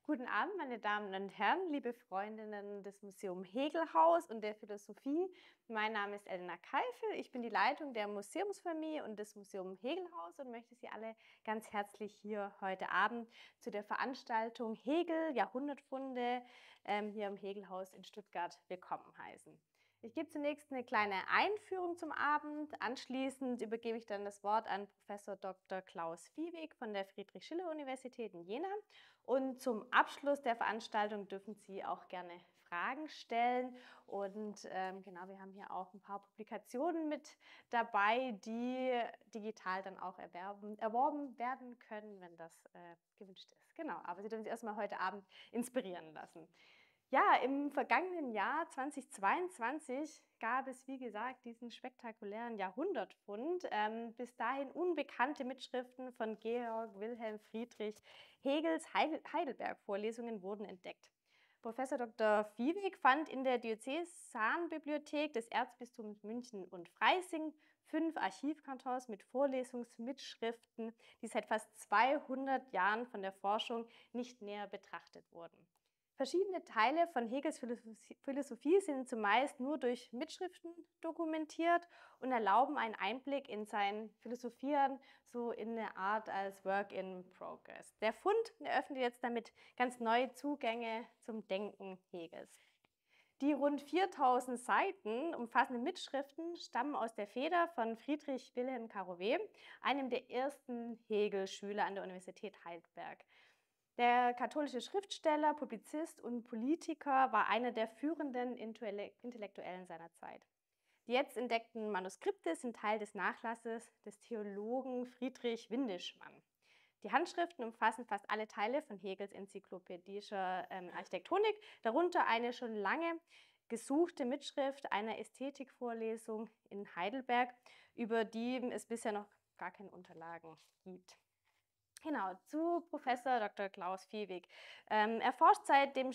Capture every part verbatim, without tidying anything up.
Guten Abend, meine Damen und Herren, liebe Freundinnen des Museum Hegelhaus und der Philosophie. Mein Name ist Elena Keifel, ich bin die Leitung der Museumsfamilie und des Museum Hegelhaus und möchte Sie alle ganz herzlich hier heute Abend zu der Veranstaltung Hegel, Jahrhundertfunde ähm, hier im Hegelhaus in Stuttgart willkommen heißen. Ich gebe zunächst eine kleine Einführung zum Abend. Anschließend übergebe ich dann das Wort an Professor Doktor Klaus Viehweg von der Friedrich-Schiller-Universität in Jena. Und zum Abschluss der Veranstaltung dürfen Sie auch gerne Fragen stellen. Und ähm, genau, wir haben hier auch ein paar Publikationen mit dabei, die digital dann auch erwerben, erworben werden können, wenn das äh, gewünscht ist. Genau, aber Sie dürfen sich erstmal heute Abend inspirieren lassen. Ja, im vergangenen Jahr zweitausendzweiundzwanzig gab es, wie gesagt, diesen spektakulären Jahrhundertfund. Ähm, bis dahin unbekannte Mitschriften von Georg Wilhelm Friedrich Hegels Heidelberg-Vorlesungen wurden entdeckt. Professor Doktor Viehweg fand in der Diözesanbibliothek des Erzbistums München und Freising fünf Archivkartons mit Vorlesungsmitschriften, die seit fast zweihundert Jahren von der Forschung nicht näher betrachtet wurden. Verschiedene Teile von Hegels Philosophie sind zumeist nur durch Mitschriften dokumentiert und erlauben einen Einblick in sein Philosophieren so in eine Art als Work in Progress. Der Fund eröffnet jetzt damit ganz neue Zugänge zum Denken Hegels. Die rund viertausend Seiten umfassenden Mitschriften stammen aus der Feder von Friedrich Wilhelm Carovee, einem der ersten Hegel-Schüler an der Universität Heidelberg. Der katholische Schriftsteller, Publizist und Politiker war einer der führenden Intellektuellen seiner Zeit. Die jetzt entdeckten Manuskripte sind Teil des Nachlasses des Theologen Friedrich Windischmann. Die Handschriften umfassen fast alle Teile von Hegels enzyklopädischer ähm, Architektonik, darunter eine schon lange gesuchte Mitschrift einer Ästhetikvorlesung in Heidelberg, über die es bisher noch gar keine Unterlagen gibt. Genau, zu Professor Doktor Klaus Viehweg. Ähm, er forscht seit, dem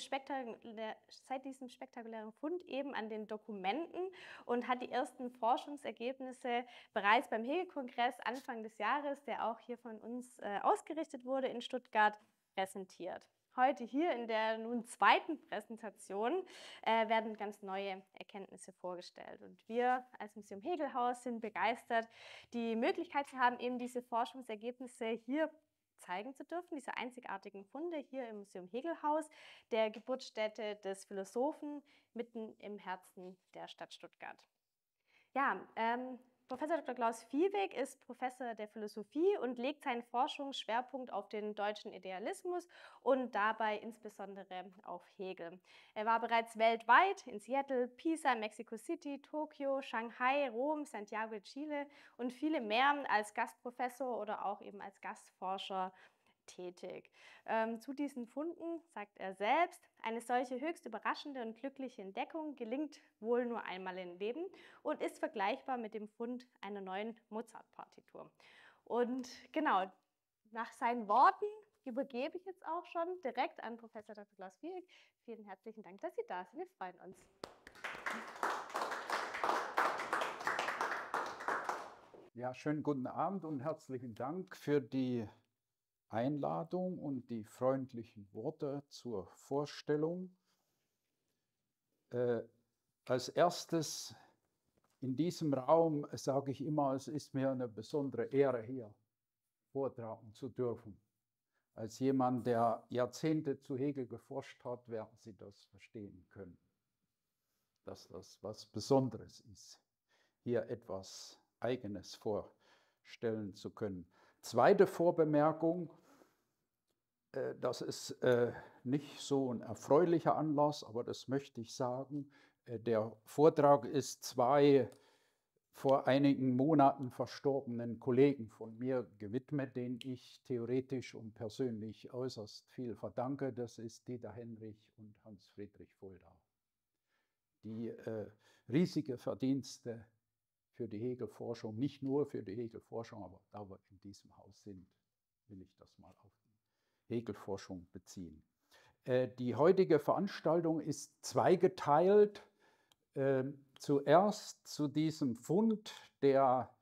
seit diesem spektakulären Fund eben an den Dokumenten und hat die ersten Forschungsergebnisse bereits beim Hegel-Kongress Anfang des Jahres, der auch hier von uns äh, ausgerichtet wurde in Stuttgart, präsentiert. Heute hier in der nun zweiten Präsentation äh, werden ganz neue Erkenntnisse vorgestellt. Und wir als Museum Hegelhaus sind begeistert, die Möglichkeit zu haben, eben diese Forschungsergebnisse hier zeigen zu dürfen, diese einzigartigen Funde hier im Museum Hegelhaus, der Geburtsstätte des Philosophen mitten im Herzen der Stadt Stuttgart. Ja, ähm, Professor Doktor Klaus Viehweg ist Professor der Philosophie und legt seinen Forschungsschwerpunkt auf den deutschen Idealismus und dabei insbesondere auf Hegel. Er war bereits weltweit in Seattle, Pisa, Mexico City, Tokio, Shanghai, Rom, Santiago de Chile und viele mehr als Gastprofessor oder auch eben als Gastforscher tätig. Ähm, zu diesen Funden sagt er selbst, eine solche höchst überraschende und glückliche Entdeckung gelingt wohl nur einmal im Leben und ist vergleichbar mit dem Fund einer neuen Mozart-Partitur. Und genau, nach seinen Worten übergebe ich jetzt auch schon direkt an Professor Doktor Klaus Viehweg. Vielen herzlichen Dank, dass Sie da sind. Wir freuen uns. Ja, schönen guten Abend und herzlichen Dank für die Einladung und die freundlichen Worte zur Vorstellung. Äh, als erstes in diesem Raum sage ich immer, es ist mir eine besondere Ehre, hier vortragen zu dürfen. Als jemand, der Jahrzehnte zu Hegel geforscht hat, werden Sie das verstehen können, dass das was Besonderes ist, hier etwas Eigenes vorstellen zu können. Zweite Vorbemerkung, das ist nicht so ein erfreulicher Anlass, aber das möchte ich sagen. Der Vortrag ist zwei vor einigen Monaten verstorbenen Kollegen von mir gewidmet, denen ich theoretisch und persönlich äußerst viel verdanke. Das ist Dieter Henrich und Hans-Friedrich Voldau, die äh, riesige Verdienste für die Hegel-Forschung, nicht nur für die Hegel-Forschung, aber da wir in diesem Haus sind, will ich das mal auf die Hegel-Forschung beziehen. Äh, die heutige Veranstaltung ist zweigeteilt. Äh, zuerst zu diesem Fund der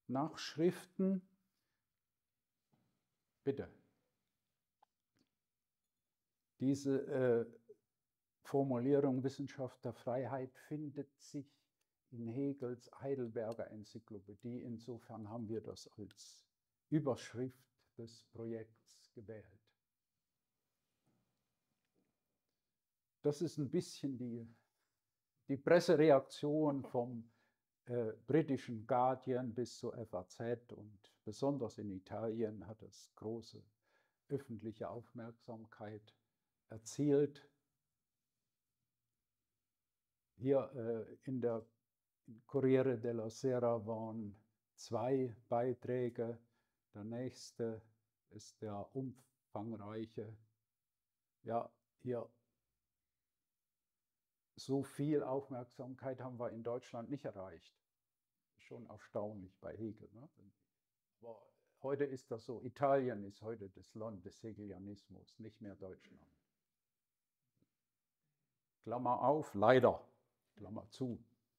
Hegel-Nachschriften. Bitte. Diese äh, Formulierung Wissenschaft der Freiheit findet sich in Hegels Heidelberger Enzyklopädie. Insofern haben wir das als Überschrift des Projekts gewählt. Das ist ein bisschen die, die Pressereaktion vom äh, britischen Guardian bis zur F A Z, und besonders in Italien hat es große öffentliche Aufmerksamkeit erzielt. Hier äh, in der Corriere della Sera waren zwei Beiträge. Der nächste ist der umfangreiche. Ja, hier so viel Aufmerksamkeit haben wir in Deutschland nicht erreicht. Schon erstaunlich bei Hegel. Ne? Aber heute ist das so. Italien ist heute das Land des Hegelianismus, nicht mehr Deutschland. Klammer auf, leider. Klammer zu.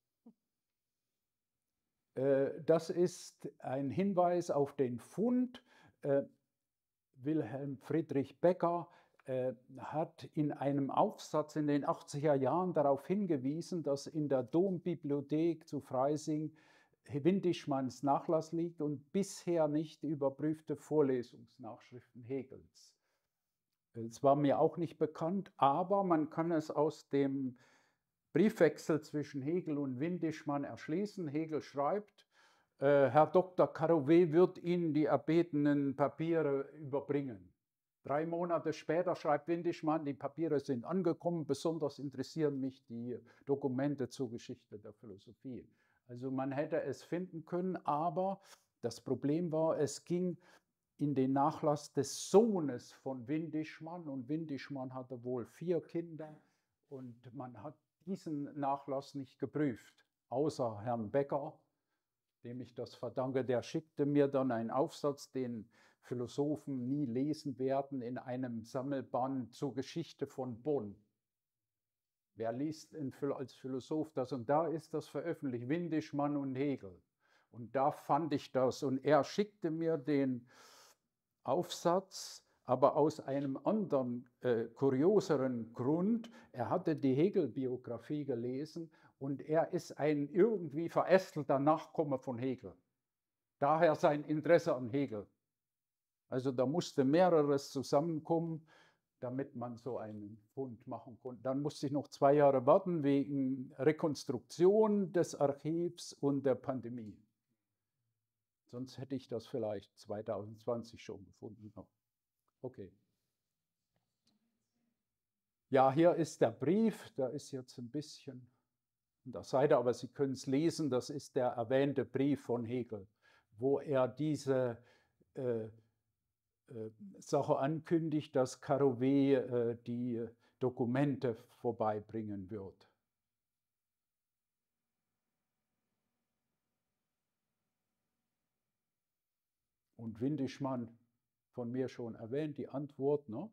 Äh, das ist ein Hinweis auf den Fund. Äh, Wilhelm Friedrich Becker äh, hat in einem Aufsatz in den achtziger Jahren darauf hingewiesen, dass in der Dombibliothek zu Freising Windischmanns Nachlass liegt und bisher nicht überprüfte Vorlesungsnachschriften Hegels. Es war mir auch nicht bekannt, aber man kann es aus dem Briefwechsel zwischen Hegel und Windischmann erschließen. Hegel schreibt, äh, Herr Doktor Carouet wird Ihnen die erbetenen Papiere überbringen. Drei Monate später schreibt Windischmann, die Papiere sind angekommen, besonders interessieren mich die Dokumente zur Geschichte der Philosophie. Also man hätte es finden können, aber das Problem war, es ging in den Nachlass des Sohnes von Windischmann, und Windischmann hatte wohl vier Kinder, und man hat diesen Nachlass nicht geprüft, außer Herrn Becker, dem ich das verdanke. Der schickte mir dann einen Aufsatz, den Philosophen nie lesen werden, in einem Sammelband zur Geschichte von Bonn. Wer liest in, als Philosoph das? Und da ist das veröffentlicht, Windischmann und Hegel. Und da fand ich das. Und er schickte mir den Aufsatz, aber aus einem anderen, äh, kurioseren Grund. Er hatte die Hegel-Biografie gelesen und er ist ein irgendwie verästelter Nachkomme von Hegel. Daher sein Interesse an Hegel. Also da musste mehreres zusammenkommen, damit man so einen Fund machen konnte. Dann musste ich noch zwei Jahre warten wegen Rekonstruktion des Archivs und der Pandemie. Sonst hätte ich das vielleicht zweitausendzwanzig schon gefunden. Okay. Ja, hier ist der Brief, da ist jetzt ein bisschen an der Seite, aber Sie können es lesen, das ist der erwähnte Brief von Hegel, wo er diese äh, äh, Sache ankündigt, dass Carouet äh, die Dokumente vorbeibringen wird. Und Windischmann, von mir schon erwähnt, die Antwort. Ne?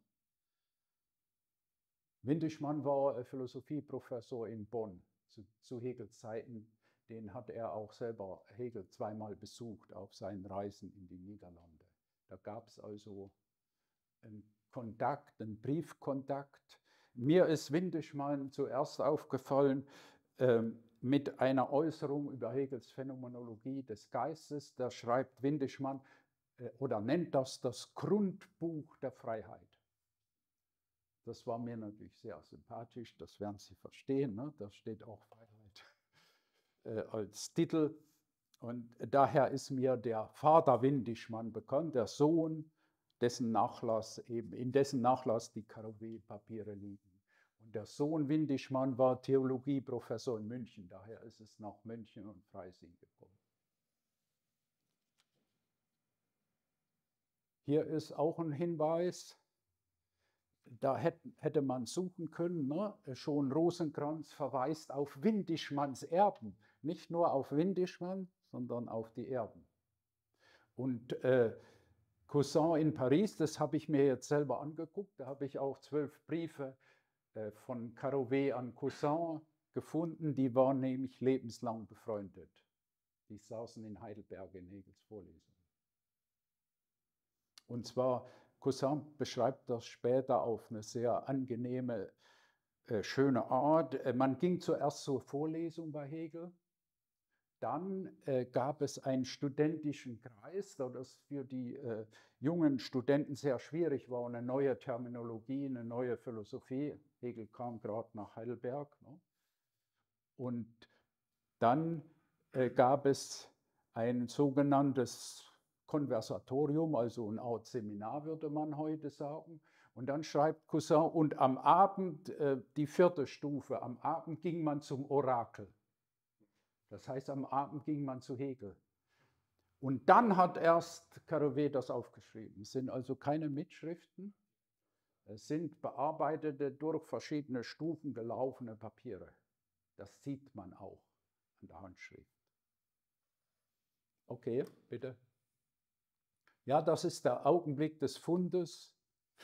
Windischmann war Philosophieprofessor in Bonn zu, zu Hegels Zeiten. Den hat er auch selber Hegel zweimal besucht auf seinen Reisen in die Niederlande. Da gab es also einen Kontakt, einen Briefkontakt. Mir ist Windischmann zuerst aufgefallen ähm, mit einer Äußerung über Hegels Phänomenologie des Geistes. Da schreibt Windischmann, oder nennt das das Grundbuch der Freiheit. Das war mir natürlich sehr sympathisch, das werden Sie verstehen, ne? Da steht auch Freiheit äh, als Titel. Und daher ist mir der Vater Windischmann bekannt, der Sohn, dessen Nachlass eben, in dessen Nachlass die Carouet-Papiere liegen. Und der Sohn Windischmann war Theologieprofessor in München, daher ist es nach München und Freising gekommen. Hier ist auch ein Hinweis, da hätte man suchen können, ne? Schon Rosenkranz verweist auf Windischmanns Erben, nicht nur auf Windischmann, sondern auf die Erben. Und äh, Cousin in Paris, das habe ich mir jetzt selber angeguckt, da habe ich auch zwölf Briefe äh, von Carouet an Cousin gefunden, die waren nämlich lebenslang befreundet. Die saßen in Heidelberg in Hegels Vorlesung. Und zwar Cousin beschreibt das später auf eine sehr angenehme, äh, schöne Art. Äh, man ging zuerst zur Vorlesung bei Hegel. Dann äh, gab es einen studentischen Kreis, da das für die äh, jungen Studenten sehr schwierig war, eine neue Terminologie, eine neue Philosophie. Hegel kam gerade nach Heidelberg. Ne? Und dann äh, gab es ein sogenanntes Konversatorium, also eine Art Seminar, würde man heute sagen. Und dann schreibt Cousin, und am Abend, äh, die vierte Stufe, am Abend ging man zum Orakel. Das heißt, am Abend ging man zu Hegel. Und dann hat erst Carouet das aufgeschrieben. Es sind also keine Mitschriften, es sind bearbeitete, durch verschiedene Stufen gelaufene Papiere. Das sieht man auch an der Handschrift. Okay, bitte. Ja, das ist der Augenblick des Fundes.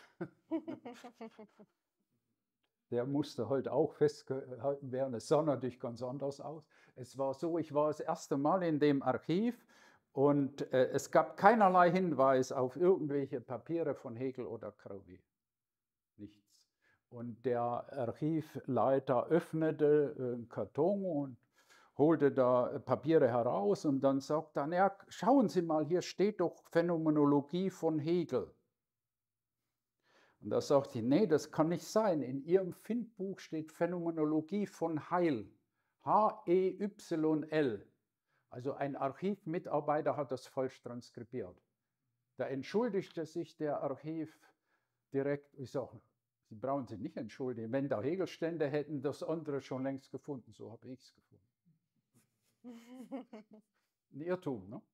Der musste heute auch festgehalten werden. Es sah natürlich ganz anders aus. Es war so, ich war das erste Mal in dem Archiv und äh, es gab keinerlei Hinweis auf irgendwelche Papiere von Hegel oder Carouet. Nichts. Und der Archivleiter öffnete äh, einen Karton und holte da Papiere heraus und dann sagt er, ja, schauen Sie mal, hier steht doch Phänomenologie von Hegel. Und da sagt sie, nee, das kann nicht sein. In Ihrem Findbuch steht Phänomenologie von Heil. H E Y L. Also ein Archivmitarbeiter hat das falsch transkribiert. Da entschuldigte sich der Archivdirektor. Ich sage, Sie brauchen sich nicht entschuldigen. Wenn da Hegel stände, hätten das andere schon längst gefunden. So habe ich es gefunden. Ein Irrtum, ne?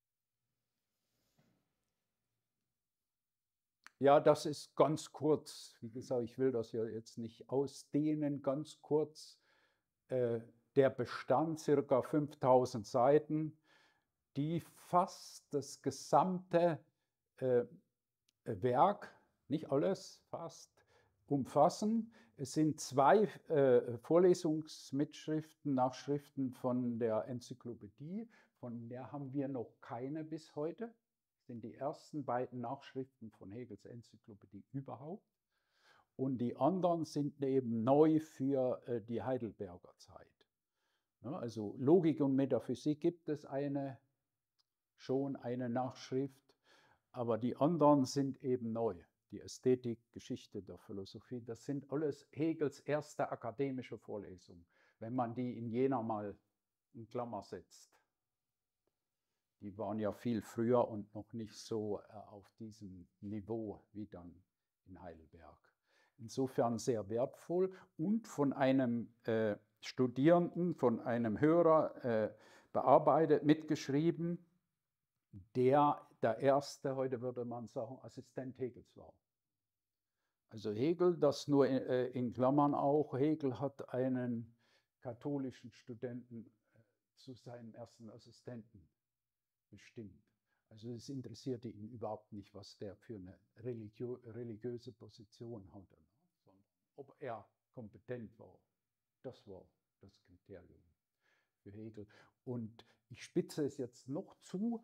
Ja, das ist ganz kurz. Wie gesagt, ich will das ja jetzt nicht ausdehnen, ganz kurz. Äh, der Bestand, circa fünftausend Seiten, die fast das gesamte äh, Werk, nicht alles, fast, umfassen. Es sind zwei äh, Vorlesungsmitschriften, Nachschriften von der Enzyklopädie, von der haben wir noch keine bis heute. Das sind die ersten beiden Nachschriften von Hegels Enzyklopädie überhaupt. Und die anderen sind eben neu für äh, die Heidelberger Zeit. Ja, also Logik und Metaphysik gibt es eine, schon eine Nachschrift, aber die anderen sind eben neu. Die Ästhetik, Geschichte der Philosophie, das sind alles Hegels erste akademische Vorlesungen, wenn man die in Jena mal in Klammer setzt. Die waren ja viel früher und noch nicht so äh, auf diesem Niveau wie dann in Heidelberg. Insofern sehr wertvoll und von einem äh, Studierenden, von einem Hörer äh, bearbeitet, mitgeschrieben, der der erste, heute würde man sagen, Assistent Hegels war. Also Hegel, das nur in, äh, in Klammern auch, Hegel hat einen katholischen Studenten äh, zu seinem ersten Assistenten bestimmt. Also es interessierte ihn überhaupt nicht, was der für eine religio religiöse Position hatte, sondern ob er kompetent war. Das war das Kriterium für Hegel. Und ich spitze es jetzt noch zu,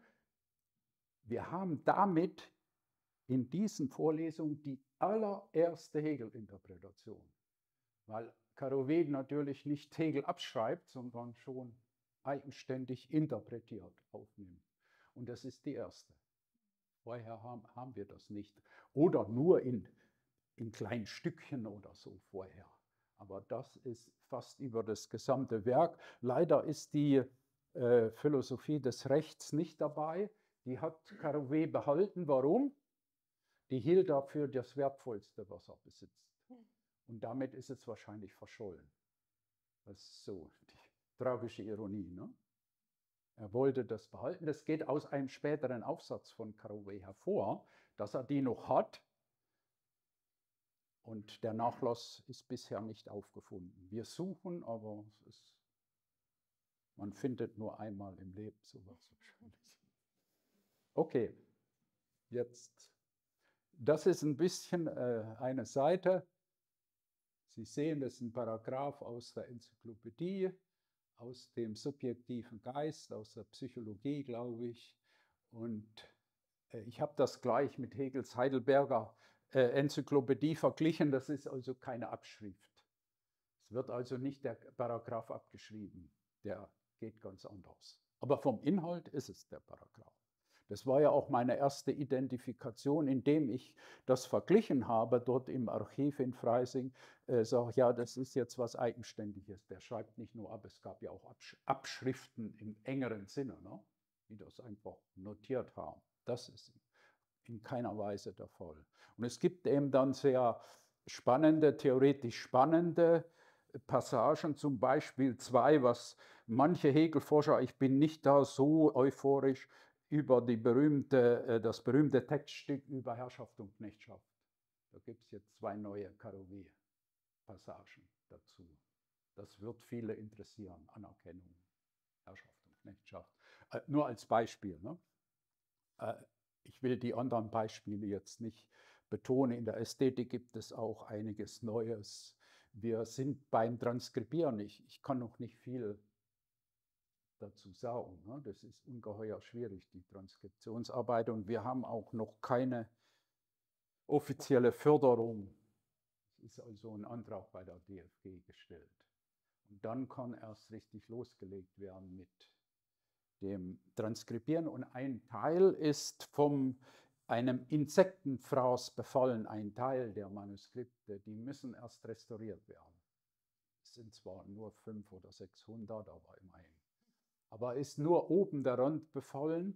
wir haben damit in diesen Vorlesungen die allererste Hegel-Interpretation, weil Carouet natürlich nicht Hegel abschreibt, sondern schon eigenständig interpretiert aufnimmt. Und das ist die erste. Vorher haben, haben wir das nicht. Oder nur in, in kleinen Stückchen oder so vorher. Aber das ist fast über das gesamte Werk. Leider ist die äh, Philosophie des Rechts nicht dabei. Die hat Carouet behalten. Warum? Die hielt dafür das Wertvollste, was er besitzt. Und damit ist es wahrscheinlich verschollen. Das ist so die tragische Ironie, ne? Er wollte das behalten. Das geht aus einem späteren Aufsatz von Carouet hervor, dass er die noch hat. Und der Nachlass ist bisher nicht aufgefunden. Wir suchen, aber es ist, man findet nur einmal im Leben sowas wahrscheinlich. Okay, jetzt, das ist ein bisschen äh, eine Seite. Sie sehen, das ist ein Paragraph aus der Enzyklopädie, aus dem subjektiven Geist, aus der Psychologie, glaube ich. Und Ich habe das gleich mit Hegels Heidelberger äh, Enzyklopädie verglichen. Das ist also keine Abschrift. Es wird also nicht der Paragraph abgeschrieben. Der geht ganz anders. Aber vom Inhalt ist es der Paragraph. Das war ja auch meine erste Identifikation, indem ich das verglichen habe dort im Archiv in Freising. Äh, sage ich, ja, das ist jetzt was Eigenständiges. Der schreibt nicht nur ab, es gab ja auch Absch Abschriften im engeren Sinne, ne, die das einfach notiert haben. Das ist in keiner Weise der Fall. Und es gibt eben dann sehr spannende, theoretisch spannende Passagen, zum Beispiel zwei, was manche Hegel-Forscher, ich bin nicht da so euphorisch, über die berühmte, das berühmte Textstück über Herrschaft und Knechtschaft. Da gibt es jetzt zwei neue Karouet-Passagen dazu. Das wird viele interessieren, Anerkennung, Herrschaft und Knechtschaft. Äh, nur als Beispiel. Ne? Äh, ich will die anderen Beispiele jetzt nicht betonen. In der Ästhetik gibt es auch einiges Neues. Wir sind beim Transkribieren. Ich, ich kann noch nicht viel dazu sagen. Ne? Das ist ungeheuer schwierig, die Transkriptionsarbeit. Und wir haben auch noch keine offizielle Förderung. Es ist also ein Antrag bei der D F G gestellt. Und dann kann erst richtig losgelegt werden mit dem Transkribieren. Und ein Teil ist von einem Insektenfraß befallen, ein Teil der Manuskripte, die müssen erst restauriert werden. Es sind zwar nur fünfhundert oder sechshundert, aber immerhin. Aber ist nur oben der Rand befallen.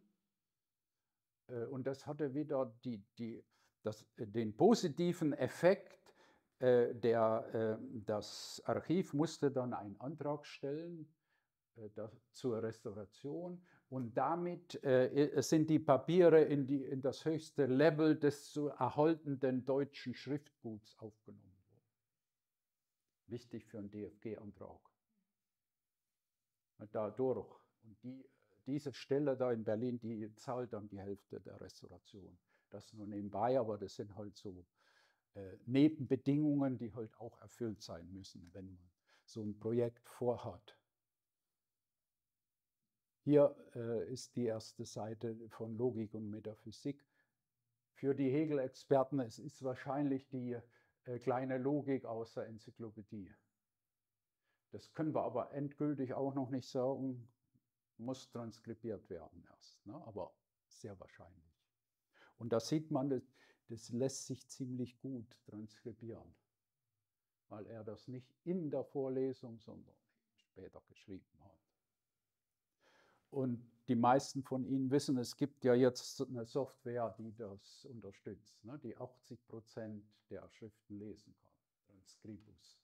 Und das hatte wieder die, die, das, den positiven Effekt, der, das Archiv musste dann einen Antrag stellen zur Restauration. Und damit äh, sind die Papiere in, die, in das höchste Level des zu erhaltenden deutschen Schriftguts aufgenommen worden. Wichtig für einen D F G-Antrag. Dadurch. Und die, diese Stelle da in Berlin, die zahlt dann die Hälfte der Restauration. Das nur nebenbei, aber das sind halt so äh, Nebenbedingungen, die halt auch erfüllt sein müssen, wenn man so ein Projekt vorhat. Hier äh, ist die erste Seite von Logik und Metaphysik. Für die Hegel-Experten, es ist wahrscheinlich die äh, kleine Logik aus der Enzyklopädie. Das können wir aber endgültig auch noch nicht sagen, muss transkribiert werden erst, ne? Aber sehr wahrscheinlich. Und da sieht man, das, das lässt sich ziemlich gut transkribieren, weil er das nicht in der Vorlesung, sondern später geschrieben hat. Und die meisten von Ihnen wissen, es gibt ja jetzt eine Software, die das unterstützt, ne, die achtzig Prozent der Schriften lesen kann, Transkribus.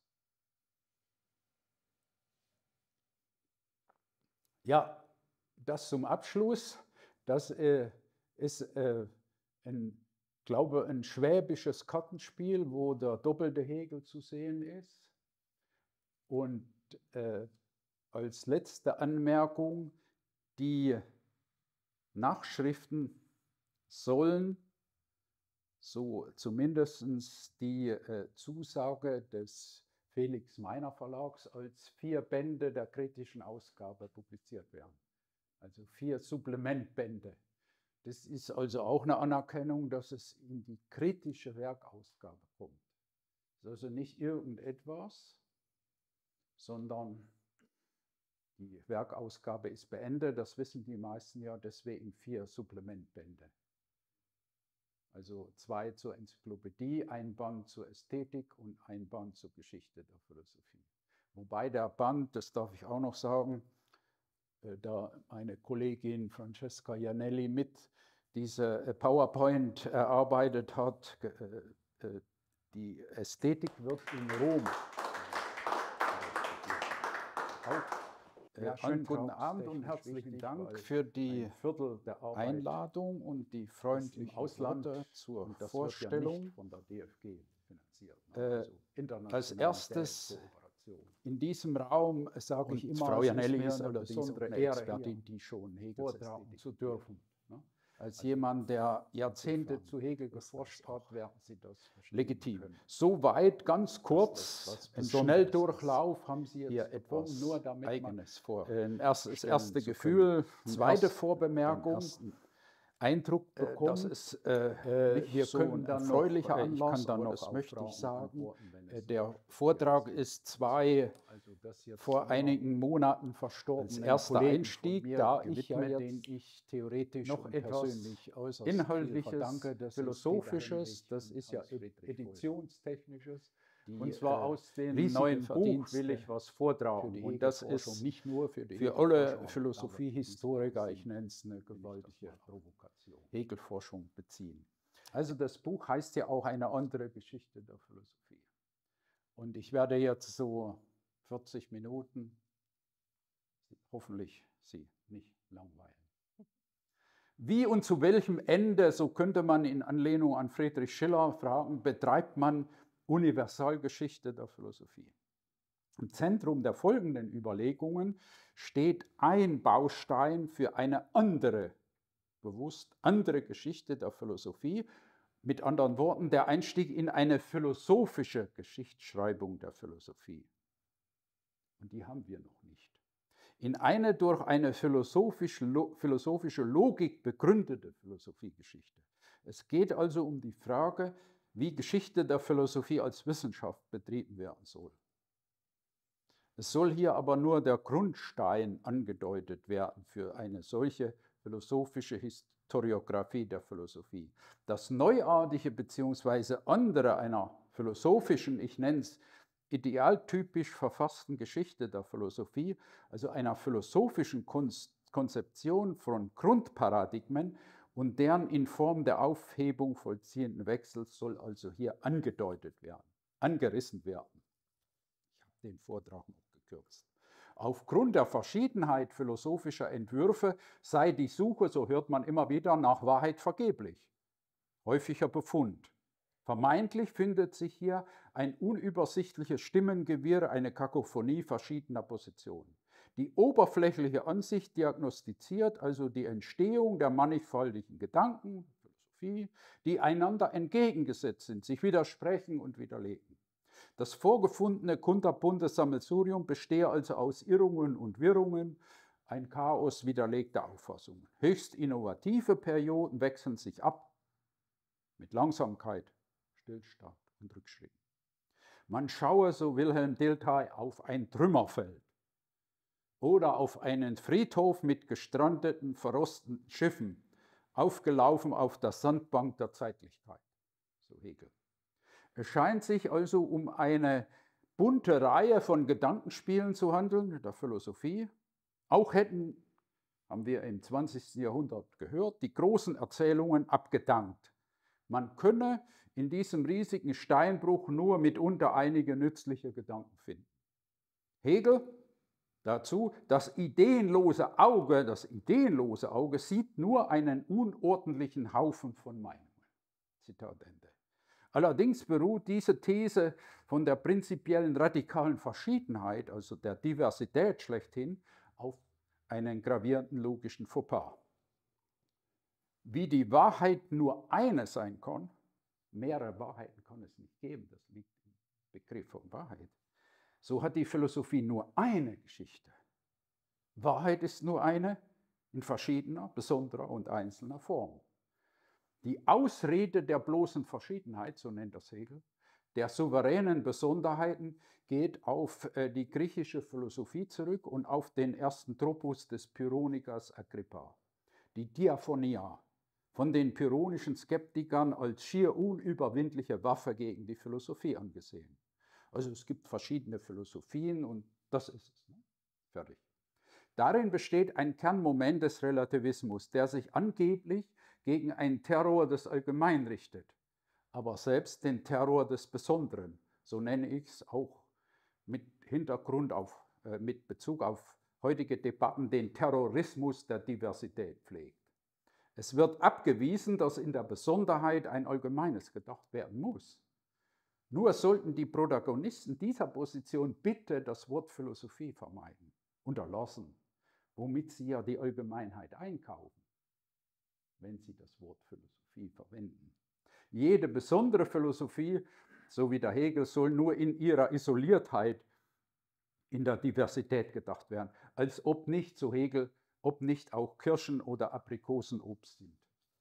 Ja, das zum Abschluss. Das äh, ist, äh, ein, glaube ein schwäbisches Kartenspiel, wo der doppelte Hegel zu sehen ist. Und äh, als letzte Anmerkung, die Nachschriften sollen, so zumindest die äh, Zusage des Felix Meiner Verlags, als vier Bände der kritischen Ausgabe publiziert werden. Also vier Supplementbände. Das ist also auch eine Anerkennung, dass es in die kritische Werkausgabe kommt. Das ist also nicht irgendetwas, sondern die Werkausgabe ist beendet, das wissen die meisten ja, deswegen vier Supplementbände. Also zwei zur Enzyklopädie, ein Band zur Ästhetik und ein Band zur Geschichte der Philosophie. Wobei der Band, das darf ich auch noch sagen, da meine Kollegin Francesca Janelli mit diese PowerPoint erarbeitet hat, die Ästhetik wird in Rom. Ja, schönen guten Abend und herzlichen Dank für die Einladung und die freundlichen Worte zur Vorstellung. Ja von der D F G finanziert, also als erstes in diesem Raum sage ich immer, Frau Janelli ist eine besondere Expertin, die schon Hegel vortragen zu dürfen. Ne? Als also jemand, der Jahrzehnte zu Hegel geforscht hat, werden Sie das legitim. Soweit ganz kurz, was, was, was ein Schnelldurchlauf, haben Sie jetzt hier etwas nur damit Eigenes vor. Äh, erst, das erste Gefühl, zweite Vorbemerkung. Eindruck äh, bekommen, dass es äh, äh, nicht wir so können ein dann erfreulicher noch, äh, Anlass, ich kann dann aber noch das auf möchte Fragen ich sagen. antworten, wenn Äh, es der noch Vortrag interessiert. ist zwei Also das jetzt vor nur einigen Monaten als verstorbenen erster Kollegen von Einstieg, mir da ich ja gewidmet, jetzt denen ich theoretisch noch und etwas persönlich äußerst viel Inhaltliches, verdanke. Das ist Peter Philosophisches, Henrich das und ist ja Hans-Friedrich Vollmer. Editionstechnisches. Die Und zwar äh, aus dem riesige neuen Buch will Verdienste ich was für vortragen. die Und das Hegelforschung, ist nicht nur für die für Hegelforschung, alle aber Philosophiehistoriker, in ich diesem nenne es eine will ich das gewaltige mal Provokation, Hegelforschung beziehen. Also das Buch heißt ja auch eine andere Geschichte der Philosophie. Und ich werde jetzt so vierzig Minuten hoffentlich Sie nicht langweilen. Wie und zu welchem Ende, so könnte man in Anlehnung an Friedrich Schiller fragen, betreibt man Universalgeschichte der Philosophie? Im Zentrum der folgenden Überlegungen steht ein Baustein für eine andere, bewusst andere Geschichte der Philosophie. Mit anderen Worten, der Einstieg in eine philosophische Geschichtsschreibung der Philosophie. Und die haben wir noch nicht. In eine durch eine philosophische, philosophische Logik begründete Philosophiegeschichte. Es geht also um die Frage, wie Geschichte der Philosophie als Wissenschaft betrieben werden soll. Es soll hier aber nur der Grundstein angedeutet werden für eine solche philosophische Historiographie der Philosophie. Das Neuartige bzw. andere einer philosophischen, ich nenne es idealtypisch verfassten Geschichte der Philosophie, also einer philosophischen Konzeption von Grundparadigmen und deren in Form der Aufhebung vollziehenden Wechsels soll also hier angedeutet werden, angerissen werden. Ich habe den Vortrag noch gekürzt. Aufgrund der Verschiedenheit philosophischer Entwürfe sei die Suche, so hört man immer wieder, nach Wahrheit vergeblich. Häufiger Befund. Vermeintlich findet sich hier ein unübersichtliches Stimmengewirr, eine Kakophonie verschiedener Positionen. Die oberflächliche Ansicht diagnostiziert also die Entstehung der mannigfaltigen Gedanken, Philosophie, die einander entgegengesetzt sind, sich widersprechen und widerlegen. Das vorgefundene kunterbunte Sammelsurium bestehe also aus Irrungen und Wirrungen, ein Chaos widerlegter Auffassungen. Höchst innovative Perioden wechseln sich ab mit Langsamkeit, Stillstand und Rückschritt. Man schaue, so Wilhelm Dilthey, auf ein Trümmerfeld oder auf einen Friedhof mit gestrandeten, verrosteten Schiffen, aufgelaufen auf der Sandbank der Zeitlichkeit, so Hegel. Es scheint sich also um eine bunte Reihe von Gedankenspielen zu handeln, der Philosophie. Auch hätten, haben wir im zwanzigsten Jahrhundert gehört, die großen Erzählungen abgedankt. Man könne in diesem riesigen Steinbruch nur mitunter einige nützliche Gedanken finden. Hegel dazu, das ideenlose Auge, das ideenlose Auge sieht nur einen unordentlichen Haufen von Meinungen. Zitat Ende. Allerdings beruht diese These von der prinzipiellen radikalen Verschiedenheit, also der Diversität schlechthin, auf einen gravierenden logischen Fauxpas. Wie die Wahrheit nur eine sein kann, mehrere Wahrheiten kann es nicht geben, das liegt im Begriff von Wahrheit, so hat die Philosophie nur eine Geschichte. Wahrheit ist nur eine in verschiedener, besonderer und einzelner Form. Die Ausrede der bloßen Verschiedenheit, so nennt das Hegel, der souveränen Besonderheiten geht auf äh, die griechische Philosophie zurück und auf den ersten Tropos des Pyrrhonikers Agrippa, die Diaphonia, von den pyrrhonischen Skeptikern als schier unüberwindliche Waffe gegen die Philosophie angesehen. Also es gibt verschiedene Philosophien und das ist es. Ne? Fertig. Darin besteht ein Kernmoment des Relativismus, der sich angeblich gegen einen Terror des Allgemeinen richtet, aber selbst den Terror des Besonderen, so nenne ich es auch mit Hintergrund auf, äh, mit Bezug auf heutige Debatten, den Terrorismus der Diversität pflegt. Es wird abgewiesen, dass in der Besonderheit ein Allgemeines gedacht werden muss. Nur sollten die Protagonisten dieser Position bitte das Wort Philosophie vermeiden, unterlassen, womit sie ja die Allgemeinheit einkaufen, wenn sie das Wort Philosophie verwenden. Jede besondere Philosophie, so wie der Hegel, soll nur in ihrer Isoliertheit in der Diversität gedacht werden, als ob nicht, so Hegel, ob nicht auch Kirschen oder Aprikosen Obst sind.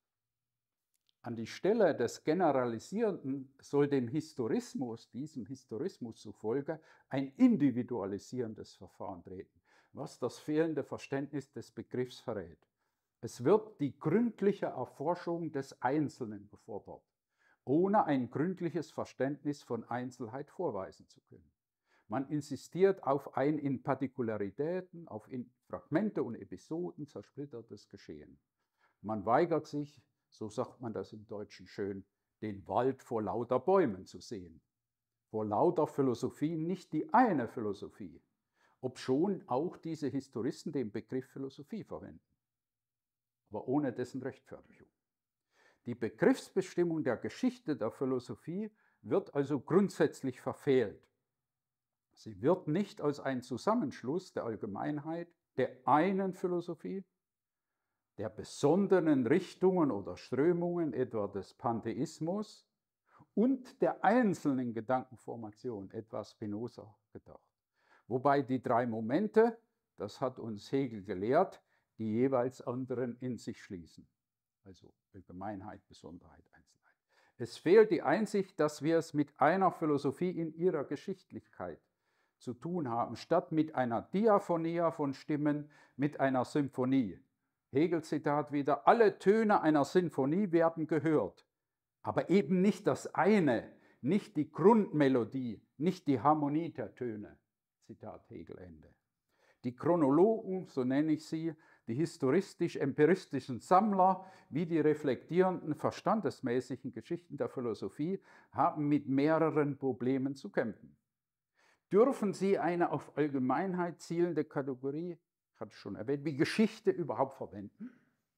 An die Stelle des Generalisierenden soll dem Historismus, diesem Historismus zufolge, ein individualisierendes Verfahren treten, was das fehlende Verständnis des Begriffs verrät. Es wird die gründliche Erforschung des Einzelnen gefordert, ohne ein gründliches Verständnis von Einzelheit vorweisen zu können. Man insistiert auf ein in Partikularitäten, auf in Fragmente und Episoden zersplittertes Geschehen. Man weigert sich, so sagt man das im Deutschen schön, den Wald vor lauter Bäumen zu sehen. Vor lauter Philosophien nicht die eine Philosophie, obschon auch diese Historisten den Begriff Philosophie verwenden, aber ohne dessen Rechtfertigung. Die Begriffsbestimmung der Geschichte der Philosophie wird also grundsätzlich verfehlt. Sie wird nicht als ein Zusammenschluss der Allgemeinheit der einen Philosophie, der besonderen Richtungen oder Strömungen, etwa des Pantheismus, und der einzelnen Gedankenformation, etwa Spinoza, gedacht. Wobei die drei Momente, das hat uns Hegel gelehrt, die jeweils anderen in sich schließen. Also Allgemeinheit, Besonderheit, Einzelheit. Es fehlt die Einsicht, dass wir es mit einer Philosophie in ihrer Geschichtlichkeit zu tun haben, statt mit einer Diaphonia von Stimmen, mit einer Symphonie. Hegel-Zitat wieder: Alle Töne einer Sinfonie werden gehört, aber eben nicht das eine, nicht die Grundmelodie, nicht die Harmonie der Töne. Zitat Hegel Ende. Die Chronologen, so nenne ich sie, die historistisch-empiristischen Sammler, wie die reflektierenden, verstandesmäßigen Geschichten der Philosophie, haben mit mehreren Problemen zu kämpfen. Dürfen sie eine auf Allgemeinheit zielende Kategorie, ich hatte es schon erwähnt, wie Geschichte überhaupt verwenden?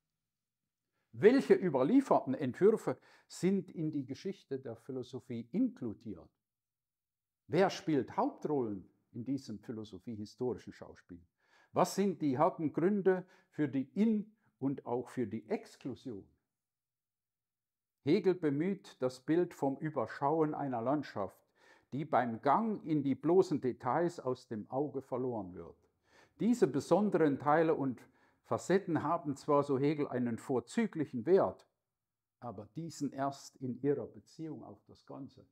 Welche überlieferten Entwürfe sind in die Geschichte der Philosophie inkludiert? Wer spielt Hauptrollen in diesem philosophiehistorischen Schauspiel? Was sind die harten Gründe für die In- und auch für die Exklusion? Hegel bemüht das Bild vom Überschauen einer Landschaft, die beim Gang in die bloßen Details aus dem Auge verloren wird. Diese besonderen Teile und Facetten haben zwar, so Hegel, einen vorzüglichen Wert, aber diesen erst in ihrer Beziehung auf das Ganze.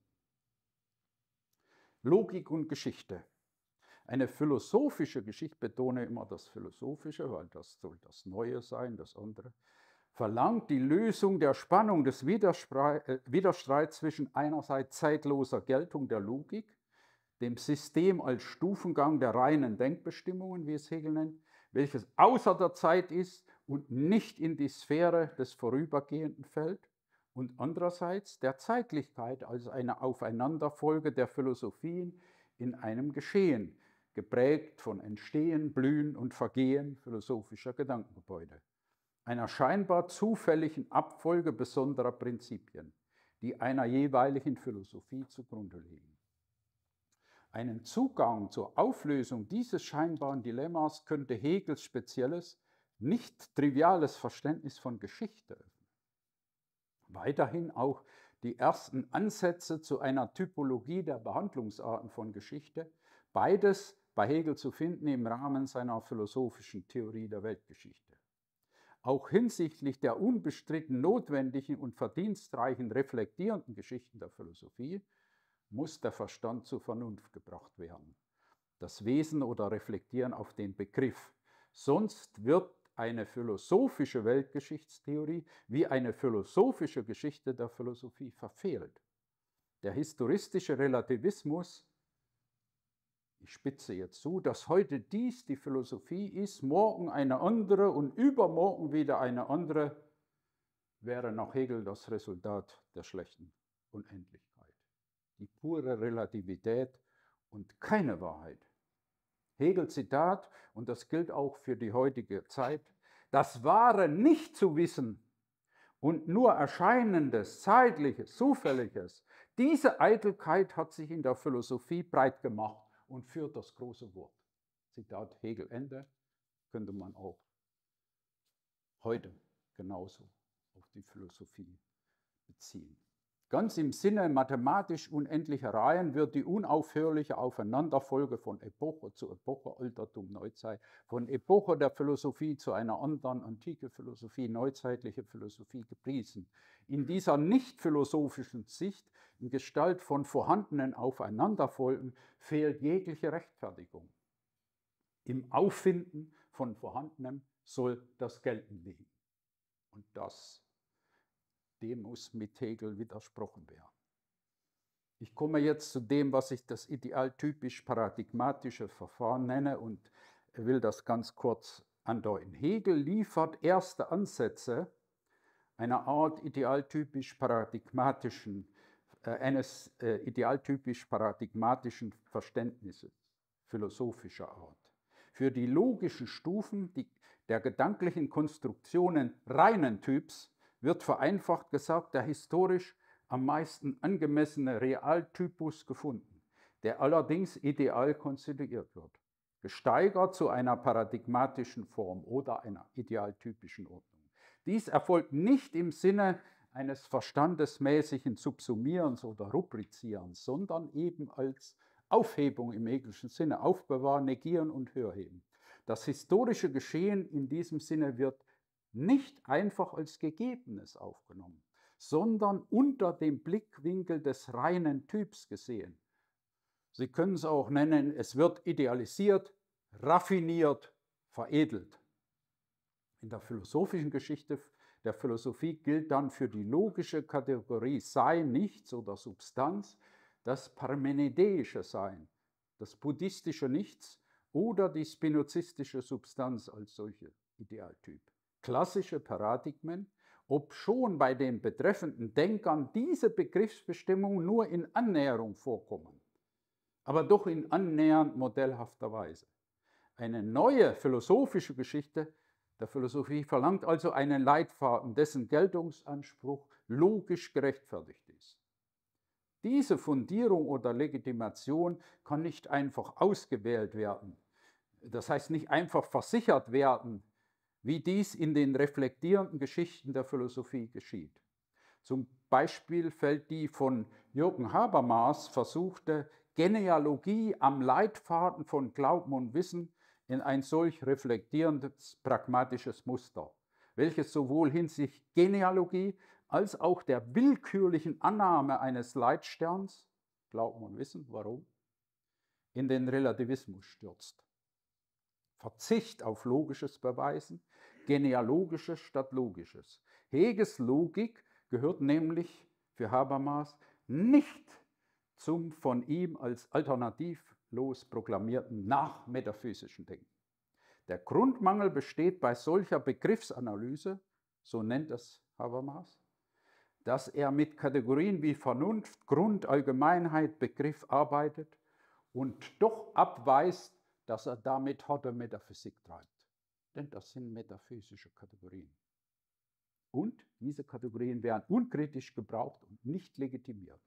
Logik und Geschichte. Eine philosophische Geschichte, betone immer das Philosophische, weil das soll das Neue sein, das andere, verlangt die Lösung der Spannung des Widerstreits zwischen einerseits zeitloser Geltung der Logik, dem System als Stufengang der reinen Denkbestimmungen, wie es Hegel nennt, welches außer der Zeit ist und nicht in die Sphäre des Vorübergehenden fällt, und andererseits der Zeitlichkeit als eine Aufeinanderfolge der Philosophien in einem Geschehen, geprägt von Entstehen, Blühen und Vergehen philosophischer Gedankengebäude, einer scheinbar zufälligen Abfolge besonderer Prinzipien, die einer jeweiligen Philosophie zugrunde liegen. Einen Zugang zur Auflösung dieses scheinbaren Dilemmas könnte Hegels spezielles, nicht triviales Verständnis von Geschichte öffnen. Weiterhin auch die ersten Ansätze zu einer Typologie der Behandlungsarten von Geschichte, beides bei Hegel zu finden im Rahmen seiner philosophischen Theorie der Weltgeschichte. Auch hinsichtlich der unbestritten notwendigen und verdienstreichen reflektierenden Geschichten der Philosophie muss der Verstand zur Vernunft gebracht werden. Das Wesen oder Reflektieren auf den Begriff. Sonst wird eine philosophische Weltgeschichtstheorie wie eine philosophische Geschichte der Philosophie verfehlt. Der historistische Relativismus, ich spitze jetzt zu, dass heute dies die Philosophie ist, morgen eine andere und übermorgen wieder eine andere, wäre nach Hegel das Resultat der schlechten Unendlichkeit. Die pure Relativität und keine Wahrheit. Hegel Zitat, und das gilt auch für die heutige Zeit: Das Wahre nicht zu wissen und nur Erscheinendes, Zeitliches, Zufälliges, diese Eitelkeit hat sich in der Philosophie breit gemacht und führt das große Wort. Zitat Hegel Ende, könnte man auch heute genauso auf die Philosophie beziehen. Ganz im Sinne mathematisch unendlicher Reihen wird die unaufhörliche Aufeinanderfolge von Epoche zu Epoche, Altertum, Neuzeit, von Epoche der Philosophie zu einer anderen, antike Philosophie, neuzeitliche Philosophie gepriesen. In dieser nicht philosophischen Sicht, in Gestalt von vorhandenen Aufeinanderfolgen, fehlt jegliche Rechtfertigung. Im Auffinden von Vorhandenem soll das Gelten liegen. Und das dem muss mit Hegel widersprochen werden. Ich komme jetzt zu dem, was ich das idealtypisch paradigmatische Verfahren nenne und will das ganz kurz andeuten. Hegel liefert erste Ansätze einer Art idealtypisch paradigmatischen, äh, eines äh, idealtypisch paradigmatischen Verständnisses philosophischer Art. Für die logischen Stufen die, der gedanklichen Konstruktionen reinen Typs wird vereinfacht gesagt der historisch am meisten angemessene Realtypus gefunden, der allerdings ideal konstituiert wird, gesteigert zu einer paradigmatischen Form oder einer idealtypischen Ordnung. Dies erfolgt nicht im Sinne eines verstandesmäßigen Subsumierens oder Rubrizierens, sondern eben als Aufhebung im hegelischen Sinne, aufbewahren, negieren und herheben. Das historische Geschehen in diesem Sinne wird nicht einfach als Gegebenes aufgenommen, sondern unter dem Blickwinkel des reinen Typs gesehen. Sie können es auch nennen, es wird idealisiert, raffiniert, veredelt. In der philosophischen Geschichte der Philosophie gilt dann für die logische Kategorie Sein, Nichts oder Substanz das parmenideische Sein, das buddhistische Nichts oder die spinozistische Substanz als solche Idealtyp. Klassische Paradigmen, obschon bei den betreffenden Denkern diese Begriffsbestimmungen nur in Annäherung vorkommen, aber doch in annähernd modellhafter Weise. Eine neue philosophische Geschichte der Philosophie verlangt also einen Leitfaden, dessen Geltungsanspruch logisch gerechtfertigt ist. Diese Fundierung oder Legitimation kann nicht einfach ausgewählt werden, das heißt nicht einfach versichert werden, wie dies in den reflektierenden Geschichten der Philosophie geschieht. Zum Beispiel fällt die von Jürgen Habermas versuchte Genealogie am Leitfaden von Glauben und Wissen in ein solch reflektierendes, pragmatisches Muster, welches sowohl hinsichtlich Genealogie als auch der willkürlichen Annahme eines Leitsterns, Glauben und Wissen, warum, in den Relativismus stürzt. Verzicht auf logisches Beweisen, genealogisches statt logisches. Heges Logik gehört nämlich für Habermas nicht zum von ihm als alternativlos proklamierten nachmetaphysischen Denken. Der Grundmangel besteht bei solcher Begriffsanalyse, so nennt es Habermas, dass er mit Kategorien wie Vernunft, Grund, Allgemeinheit, Begriff arbeitet und doch abweist, dass er damit harte Metaphysik treibt. Denn das sind metaphysische Kategorien. Und diese Kategorien werden unkritisch gebraucht und nicht legitimiert.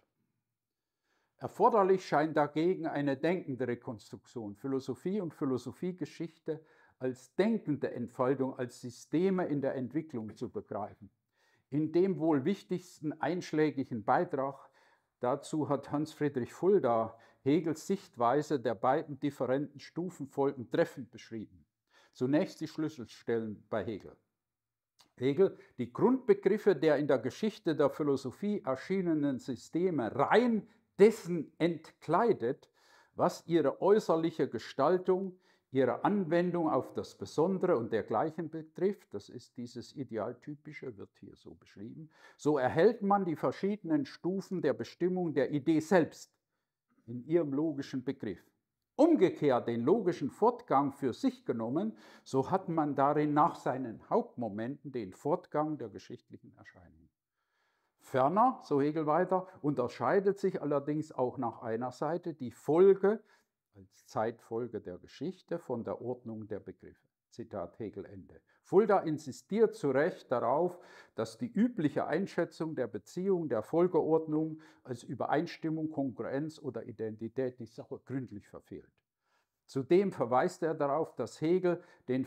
Erforderlich scheint dagegen eine denkende Rekonstruktion, Philosophie und Philosophiegeschichte als denkende Entfaltung, als Systeme in der Entwicklung zu begreifen. In dem wohl wichtigsten einschlägigen Beitrag dazu hat Hans Friedrich Fulda Hegels Sichtweise der beiden differenten Stufenfolgen treffend beschrieben. Zunächst die Schlüsselstellen bei Hegel. Hegel, die Grundbegriffe der in der Geschichte der Philosophie erschienenen Systeme rein dessen entkleidet, was ihre äußerliche Gestaltung, ihre Anwendung auf das Besondere und dergleichen betrifft, das ist dieses Idealtypische, wird hier so beschrieben, so erhält man die verschiedenen Stufen der Bestimmung der Idee selbst in ihrem logischen Begriff. Umgekehrt den logischen Fortgang für sich genommen, so hat man darin nach seinen Hauptmomenten den Fortgang der geschichtlichen Erscheinung. Ferner, so Hegel weiter, unterscheidet sich allerdings auch nach einer Seite die Folge als Zeitfolge der Geschichte von der Ordnung der Begriffe. Zitat Hegel Ende. Fulda insistiert zu Recht darauf, dass die übliche Einschätzung der Beziehung der Folgeordnung als Übereinstimmung, Kongruenz oder Identität die Sache gründlich verfehlt. Zudem verweist er darauf, dass Hegel den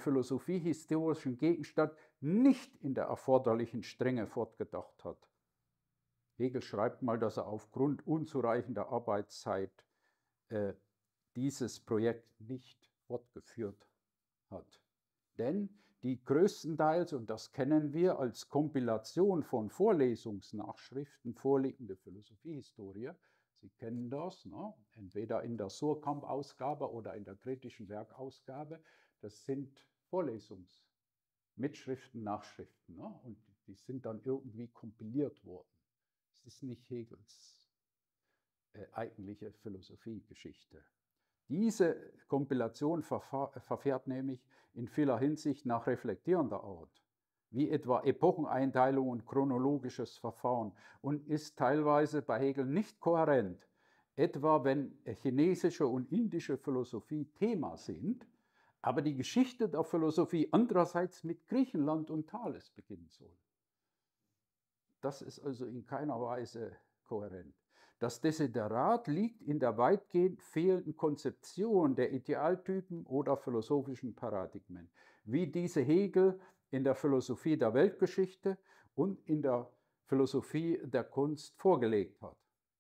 philosophiehistorischen Gegenstand nicht in der erforderlichen Strenge fortgedacht hat. Hegel schreibt mal, dass er aufgrund unzureichender Arbeitszeit äh, dieses Projekt nicht fortgeführt hat. Denn die größtenteils, und das kennen wir als Kompilation von Vorlesungsnachschriften, vorliegende Philosophiehistorie, Sie kennen das, ne? Entweder in der Surkamp-Ausgabe oder in der kritischen Werkausgabe, das sind Vorlesungsmitschriften, Nachschriften, ne? Und die sind dann irgendwie kompiliert worden. Es ist nicht Hegels äh, eigentliche Philosophiegeschichte. Diese Kompilation verfährt nämlich in vieler Hinsicht nach reflektierender Art, wie etwa Epocheneinteilung und chronologisches Verfahren, und ist teilweise bei Hegel nicht kohärent, etwa wenn chinesische und indische Philosophie Thema sind, aber die Geschichte der Philosophie andererseits mit Griechenland und Thales beginnen soll. Das ist also in keiner Weise kohärent. Das Desiderat liegt in der weitgehend fehlenden Konzeption der Idealtypen oder philosophischen Paradigmen, wie diese Hegel in der Philosophie der Weltgeschichte und in der Philosophie der Kunst vorgelegt hat.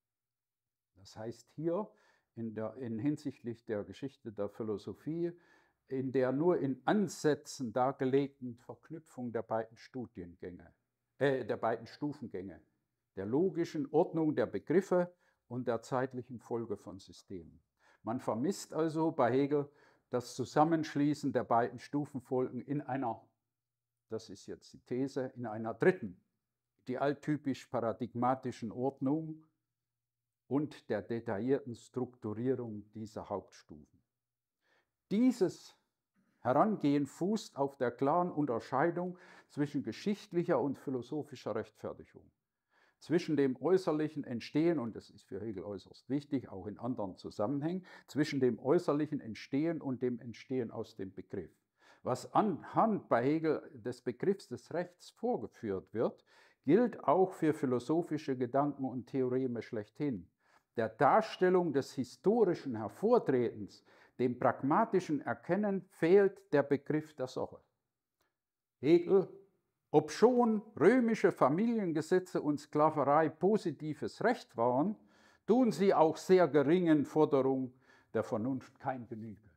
Das heißt hier in, der, in hinsichtlich der Geschichte der Philosophie, in der nur in Ansätzen dargelegten Verknüpfung der beiden Studiengänge, äh, der beiden Stufengänge, der logischen Ordnung der Begriffe und der zeitlichen Folge von Systemen. Man vermisst also bei Hegel das Zusammenschließen der beiden Stufenfolgen in einer, das ist jetzt die These, in einer dritten, idealtypisch paradigmatischen Ordnung und der detaillierten Strukturierung dieser Hauptstufen. Dieses Herangehen fußt auf der klaren Unterscheidung zwischen geschichtlicher und philosophischer Rechtfertigung, zwischen dem äußerlichen Entstehen, und das ist für Hegel äußerst wichtig, auch in anderen Zusammenhängen, zwischen dem äußerlichen Entstehen und dem Entstehen aus dem Begriff. Was anhand bei Hegel des Begriffs des Rechts vorgeführt wird, gilt auch für philosophische Gedanken und Theoreme schlechthin. Der Darstellung des historischen Hervortretens, dem pragmatischen Erkennen, fehlt der Begriff der Sache. Hegel, obschon römische Familiengesetze und Sklaverei positives Recht waren, tun sie auch sehr geringen Forderungen der Vernunft kein Genüge,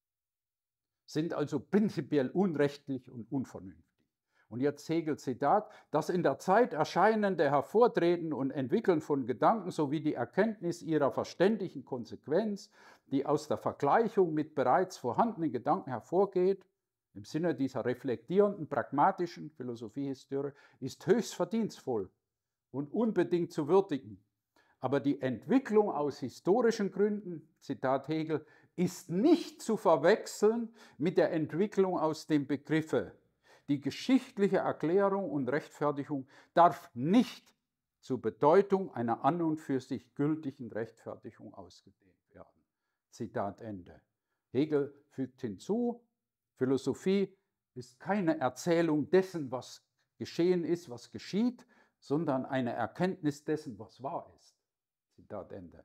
sind also prinzipiell unrechtlich und unvernünftig. Und jetzt Hegel Zitat: Das in der Zeit erscheinende Hervortreten und Entwickeln von Gedanken sowie die Erkenntnis ihrer verständigen Konsequenz, die aus der Vergleichung mit bereits vorhandenen Gedanken hervorgeht, im Sinne dieser reflektierenden, pragmatischen Philosophiehistorie, ist höchst verdienstvoll und unbedingt zu würdigen. Aber die Entwicklung aus historischen Gründen, Zitat Hegel, ist nicht zu verwechseln mit der Entwicklung aus dem Begriffe. Die geschichtliche Erklärung und Rechtfertigung darf nicht zur Bedeutung einer an und für sich gültigen Rechtfertigung ausgedehnt werden. Zitat Ende. Hegel fügt hinzu, Philosophie ist keine Erzählung dessen, was geschehen ist, was geschieht, sondern eine Erkenntnis dessen, was wahr ist. Zitat Ende.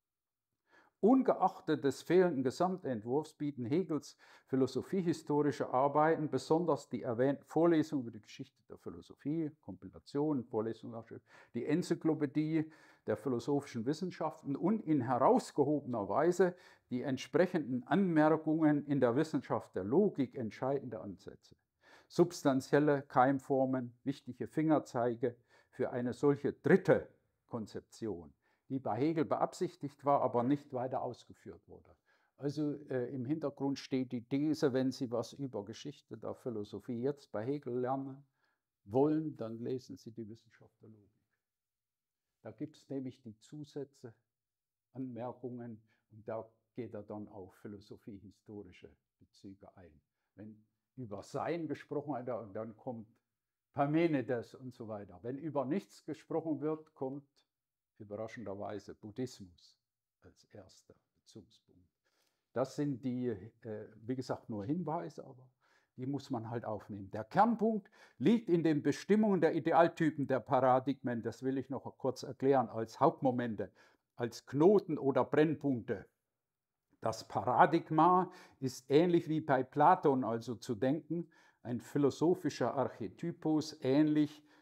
Ungeachtet des fehlenden Gesamtentwurfs bieten Hegels philosophiehistorische Arbeiten, besonders die erwähnten Vorlesungen über die Geschichte der Philosophie, Kompilation, Vorlesungen, die Enzyklopädie der philosophischen Wissenschaften und in herausgehobener Weise die entsprechenden Anmerkungen in der Wissenschaft der Logik entscheidende Ansätze. Substanzielle Keimformen, wichtige Fingerzeige für eine solche dritte Konzeption, die bei Hegel beabsichtigt war, aber nicht weiter ausgeführt wurde. Also äh, im Hintergrund steht die These, wenn Sie was über Geschichte der Philosophie jetzt bei Hegel lernen wollen, dann lesen Sie die Wissenschaft der Logik. Da gibt es nämlich die Zusätze, Anmerkungen, und da geht er dann auf philosophiehistorische Bezüge ein. Wenn über Sein gesprochen wird, und dann kommt Parmenides und so weiter. Wenn über nichts gesprochen wird, kommt überraschenderweise Buddhismus als erster Bezugspunkt. Das sind die, äh, wie gesagt, nur Hinweise, aber die muss man halt aufnehmen. Der Kernpunkt liegt in den Bestimmungen der Idealtypen der Paradigmen, das will ich noch kurz erklären, als Hauptmomente, als Knoten oder Brennpunkte. Das Paradigma ist ähnlich wie bei Platon also zu denken, ein philosophischer Archetypus, ähnlich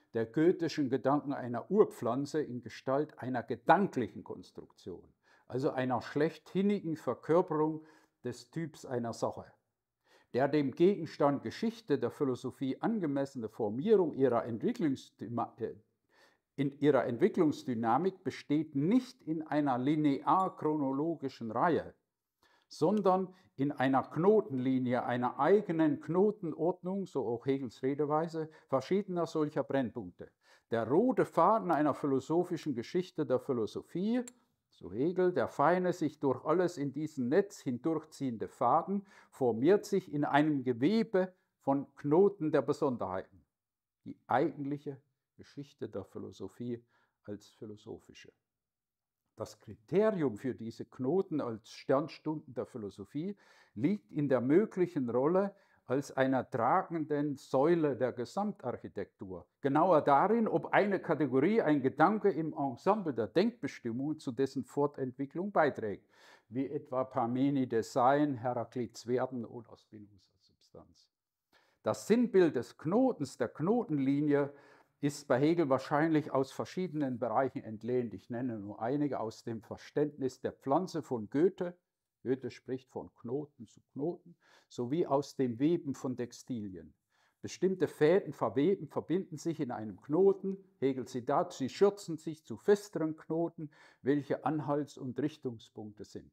der goethischen Gedanken einer Urpflanze in Gestalt einer gedanklichen Konstruktion, also einer schlechthinnigen Verkörperung des Typs einer Sache. Der dem Gegenstand Geschichte der Philosophie angemessene Formierung ihrer, Entwicklungsdyma- in ihrer Entwicklungsdynamik besteht nicht in einer linear-chronologischen Reihe, sondern in einer Knotenlinie, einer eigenen Knotenordnung, so auch Hegels Redeweise, verschiedener solcher Brennpunkte. Der rote Faden einer philosophischen Geschichte der Philosophie, so Hegel, der feine, sich durch alles in diesem Netz hindurchziehende Faden, formiert sich in einem Gewebe von Knoten der Besonderheiten. Die eigentliche Geschichte der Philosophie als philosophische. Das Kriterium für diese Knoten als Sternstunden der Philosophie liegt in der möglichen Rolle als einer tragenden Säule der Gesamtarchitektur. Genauer darin, ob eine Kategorie, ein Gedanke im Ensemble der Denkbestimmung zu dessen Fortentwicklung beiträgt, wie etwa Parmenides Sein, Heraklits Werden oder Spinoza Substanz. Das Sinnbild des Knotens, der Knotenlinie, ist bei Hegel wahrscheinlich aus verschiedenen Bereichen entlehnt. Ich nenne nur einige aus dem Verständnis der Pflanze von Goethe. Goethe spricht von Knoten zu Knoten, sowie aus dem Weben von Textilien. Bestimmte Fäden verweben, verbinden sich in einem Knoten. Hegel Zitat, sie schürzen sich zu festeren Knoten, welche Anhalts- und Richtungspunkte sind.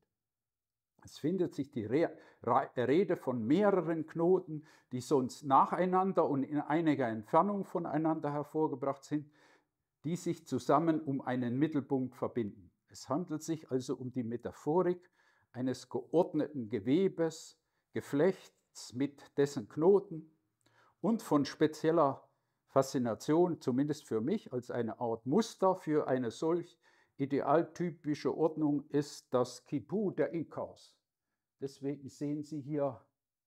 Es findet sich die Rede von mehreren Knoten, die sonst nacheinander und in einiger Entfernung voneinander hervorgebracht sind, die sich zusammen um einen Mittelpunkt verbinden. Es handelt sich also um die Metaphorik eines geordneten Gewebes, Geflechts mit dessen Knoten und von spezieller Faszination, zumindest für mich, als eine Art Muster für eine solch idealtypische Ordnung ist das Quipu der Inkas. Deswegen sehen Sie hier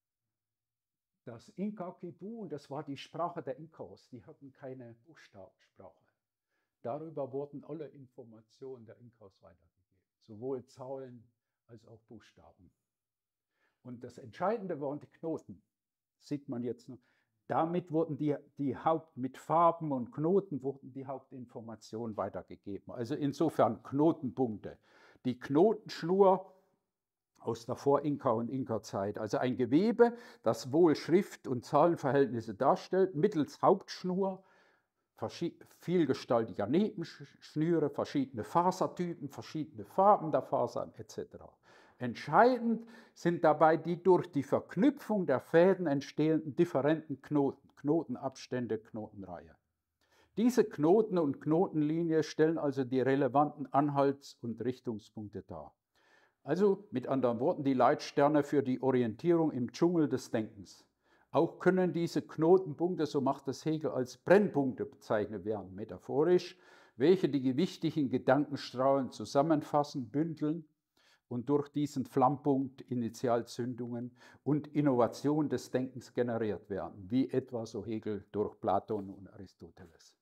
das Inka-Quipu, und das war die Sprache der Inkas. Die hatten keine Buchstabensprache. Darüber wurden alle Informationen der Inkas weitergegeben, sowohl Zahlen als auch Buchstaben. Und das Entscheidende waren die Knoten, sieht man jetzt noch. Damit wurden die, die Haupt, mit Farben und Knoten wurden die Hauptinformationen weitergegeben. Also insofern Knotenpunkte. Die Knotenschnur aus der Vor-Inka- und Inka-Zeit. Also ein Gewebe, das wohl Schrift- und Zahlenverhältnisse darstellt, mittels Hauptschnur, vielgestaltiger Nebenschnüre, verschiedene Fasertypen, verschiedene Farben der Fasern et cetera. Entscheidend sind dabei die durch die Verknüpfung der Fäden entstehenden differenten Knoten, Knotenabstände, Knotenreihe. Diese Knoten und Knotenlinie stellen also die relevanten Anhalts- und Richtungspunkte dar. Also mit anderen Worten die Leitsterne für die Orientierung im Dschungel des Denkens. Auch können diese Knotenpunkte, so macht es Hegel, als Brennpunkte bezeichnet werden, metaphorisch, welche die gewichtigen Gedankenstrahlen zusammenfassen, bündeln und durch diesen Flammpunkt Initialzündungen und Innovation des Denkens generiert werden, wie etwa so Hegel durch Platon und Aristoteles.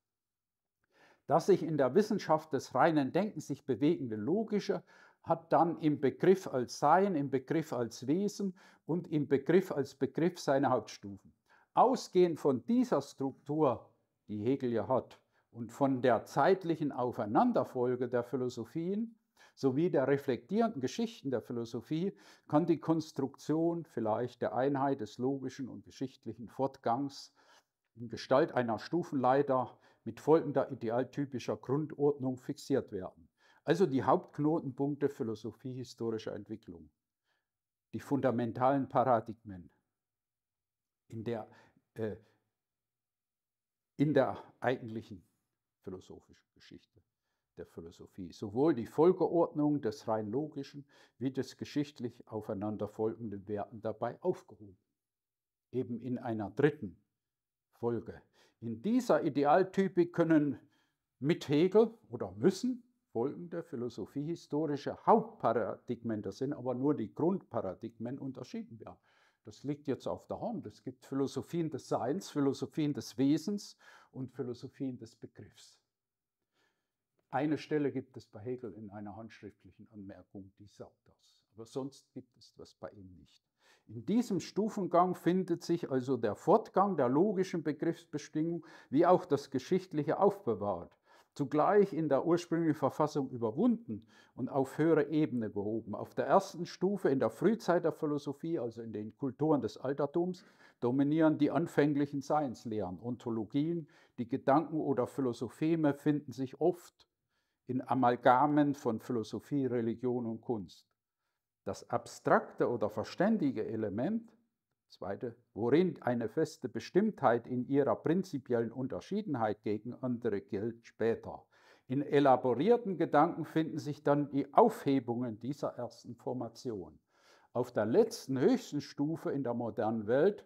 Das sich in der Wissenschaft des reinen Denkens sich bewegende Logische hat dann im Begriff als Sein, im Begriff als Wesen und im Begriff als Begriff seine Hauptstufen. Ausgehend von dieser Struktur, die Hegel ja hat, und von der zeitlichen Aufeinanderfolge der Philosophien sowie der reflektierenden Geschichten der Philosophie kann die Konstruktion vielleicht der Einheit des logischen und geschichtlichen Fortgangs in Gestalt einer Stufenleiter mit folgender idealtypischer Grundordnung fixiert werden. Also die Hauptknotenpunkte philosophiehistorischer Entwicklung, die fundamentalen Paradigmen in der, äh, in der eigentlichen philosophischen Geschichte der Philosophie. Sowohl die Folgeordnung des rein logischen wie des geschichtlich aufeinanderfolgenden Werten dabei aufgehoben. Eben in einer dritten Folge. In dieser Idealtypik können mit Hegel oder müssen folgende philosophiehistorische Hauptparadigmen, das sind aber nur die Grundparadigmen, unterschieden werden. Das liegt jetzt auf der Hand. Es gibt Philosophien des Seins, Philosophien des Wesens und Philosophien des Begriffs. Eine Stelle gibt es bei Hegel in einer handschriftlichen Anmerkung, die sagt das. Aber sonst gibt es das bei ihm nicht. In diesem Stufengang findet sich also der Fortgang der logischen Begriffsbestimmung wie auch das Geschichtliche aufbewahrt, zugleich in der ursprünglichen Verfassung überwunden und auf höhere Ebene gehoben. Auf der ersten Stufe in der Frühzeit der Philosophie, also in den Kulturen des Altertums, dominieren die anfänglichen Seinslehren, Ontologien, die Gedanken- oder Philosopheme finden sich oft in Amalgamen von Philosophie, Religion und Kunst. Das abstrakte oder verständige Element, zweite, worin eine feste Bestimmtheit in ihrer prinzipiellen Unterschiedenheit gegen andere gilt, später. In elaborierten Gedanken finden sich dann die Aufhebungen dieser ersten Formation. Auf der letzten, höchsten Stufe in der modernen Welt,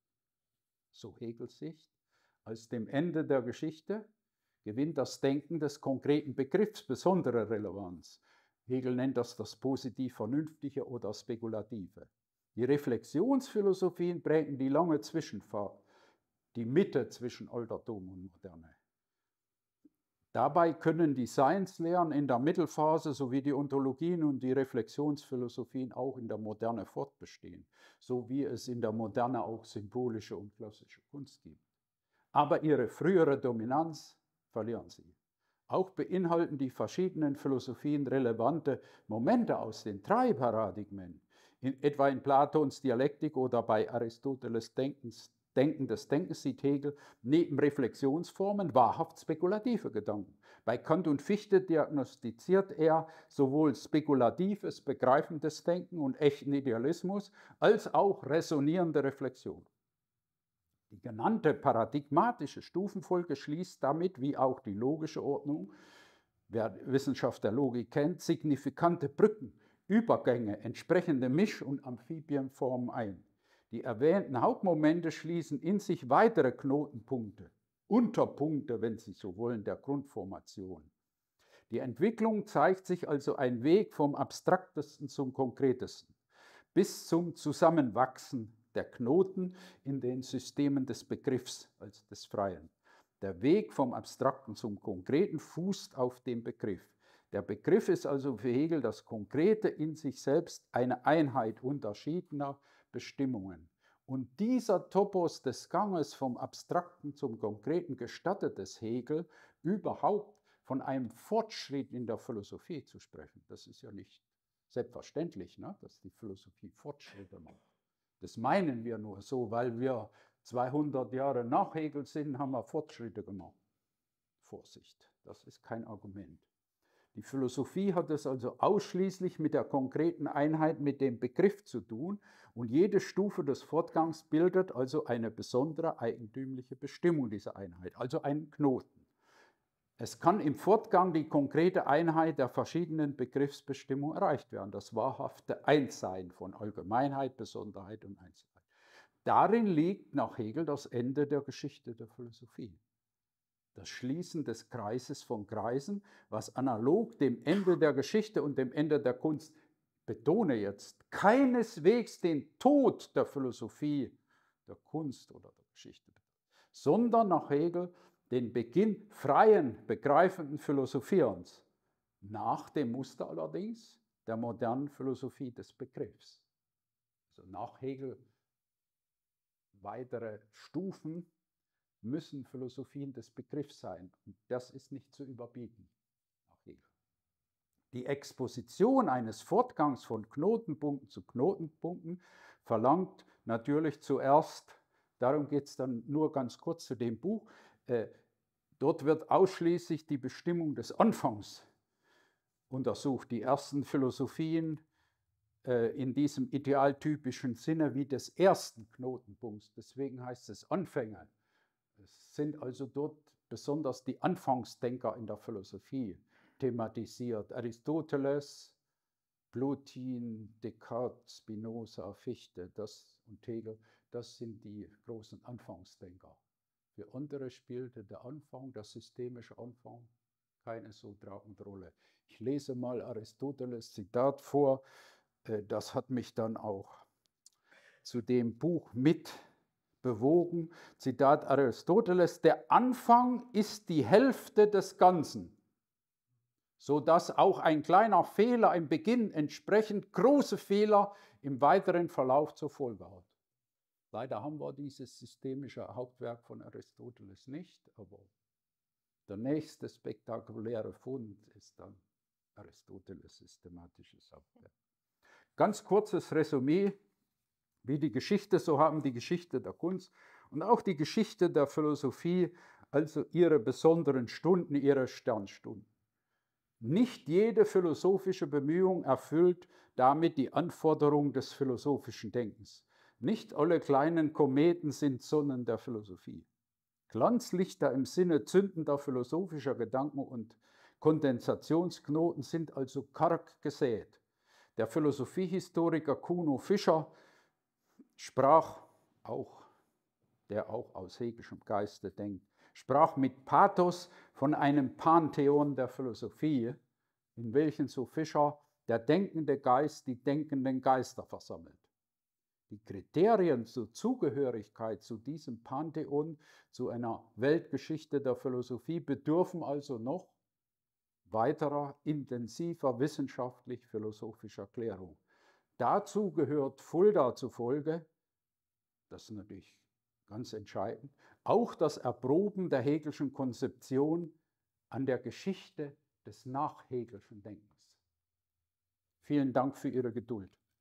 so Hegels Sicht, als dem Ende der Geschichte, gewinnt das Denken des konkreten Begriffs besondere Relevanz. Hegel nennt das das positiv-vernünftige oder spekulative. Die Reflexionsphilosophien prägen die lange Zwischenphase, die Mitte zwischen Altertum und Moderne. Dabei können die Seinslehren in der Mittelphase sowie die Ontologien und die Reflexionsphilosophien auch in der Moderne fortbestehen, so wie es in der Moderne auch symbolische und klassische Kunst gibt. Aber ihre frühere Dominanz verlieren sie. Auch beinhalten die verschiedenen Philosophien relevante Momente aus den drei Paradigmen, in, etwa in Platons Dialektik oder bei Aristoteles Denkens, Denken des Denkens sieht Hegel neben Reflexionsformen wahrhaft spekulative Gedanken. Bei Kant und Fichte diagnostiziert er sowohl spekulatives, begreifendes Denken und echten Idealismus als auch resonierende Reflexion. Die genannte paradigmatische Stufenfolge schließt damit, wie auch die logische Ordnung, wer Wissenschaft der Logik kennt, signifikante Brücken, Übergänge, entsprechende Misch- und Amphibienformen ein. Die erwähnten Hauptmomente schließen in sich weitere Knotenpunkte, Unterpunkte, wenn Sie so wollen, der Grundformation. Die Entwicklung zeigt sich also ein Weg vom Abstraktesten zum Konkretesten, bis zum Zusammenwachsen der Knoten in den Systemen des Begriffs als des Freien. Der Weg vom Abstrakten zum Konkreten fußt auf dem Begriff. Der Begriff ist also für Hegel das Konkrete in sich selbst, eine Einheit unterschiedener Bestimmungen. Und dieser Topos des Ganges vom Abstrakten zum Konkreten gestattet es Hegel, überhaupt von einem Fortschritt in der Philosophie zu sprechen. Das ist ja nicht selbstverständlich, ne, dass die Philosophie Fortschritte macht. Das meinen wir nur so, weil wir zweihundert Jahre nach Hegel sind, haben wir Fortschritte gemacht. Vorsicht, das ist kein Argument. Die Philosophie hat es also ausschließlich mit der konkreten Einheit, mit dem Begriff zu tun und jede Stufe des Fortgangs bildet also eine besondere eigentümliche Bestimmung dieser Einheit, also einen Knoten. Es kann im Fortgang die konkrete Einheit der verschiedenen Begriffsbestimmungen erreicht werden, das wahrhafte Einssein von Allgemeinheit, Besonderheit und Einzelheit. Darin liegt nach Hegel das Ende der Geschichte der Philosophie. Das Schließen des Kreises von Kreisen, was analog dem Ende der Geschichte und dem Ende der Kunst, betone jetzt, keineswegs den Tod der Philosophie, der Kunst oder der Geschichte, sondern nach Hegel den Beginn freien, begreifenden Philosophierens, nach dem Muster allerdings der modernen Philosophie des Begriffs. Also nach Hegel weitere Stufen müssen Philosophien des Begriffs sein. Und das ist nicht zu überbieten, nach Hegel. Die Exposition eines Fortgangs von Knotenpunkten zu Knotenpunkten verlangt natürlich zuerst, darum geht es dann nur ganz kurz zu dem Buch, äh, dort wird ausschließlich die Bestimmung des Anfangs untersucht. Die ersten Philosophien äh, in diesem idealtypischen Sinne wie des ersten Knotenpunkts, deswegen heißt es Anfänge. Es sind also dort besonders die Anfangsdenker in der Philosophie thematisiert. Aristoteles, Plotin, Descartes, Spinoza, Fichte das und Hegel, das sind die großen Anfangsdenker. Für andere spielte der Anfang, der systemische Anfang, keine so tragende Rolle. Ich lese mal Aristoteles Zitat vor, das hat mich dann auch zu dem Buch mit bewogen. Zitat Aristoteles, der Anfang ist die Hälfte des Ganzen. sodass auch ein kleiner Fehler im Beginn entsprechend große Fehler im weiteren Verlauf zur Folge hat. Leider haben wir dieses systemische Hauptwerk von Aristoteles nicht, aber der nächste spektakuläre Fund ist dann Aristoteles' systematisches Hauptwerk. Ganz kurzes Resümee, wie die Geschichte, so haben die Geschichte der Kunst und auch die Geschichte der Philosophie, also ihre besonderen Stunden, ihre Sternstunden. Nicht jede philosophische Bemühung erfüllt damit die Anforderungen des philosophischen Denkens. Nicht alle kleinen Kometen sind Sonnen der Philosophie. Glanzlichter im Sinne zündender philosophischer Gedanken und Kondensationsknoten sind also karg gesät. Der Philosophiehistoriker Kuno Fischer sprach, auch, der auch aus hegelischem Geiste denkt, sprach mit Pathos von einem Pantheon der Philosophie, in welchem, so Fischer, der denkende Geist die denkenden Geister versammelt. Die Kriterien zur Zugehörigkeit zu diesem Pantheon, zu einer Weltgeschichte der Philosophie, bedürfen also noch weiterer, intensiver wissenschaftlich-philosophischer Klärung. Dazu gehört Fulda zufolge, das ist natürlich ganz entscheidend, auch das Erproben der Hegelschen Konzeption an der Geschichte des nachhegelschen Denkens. Vielen Dank für Ihre Geduld.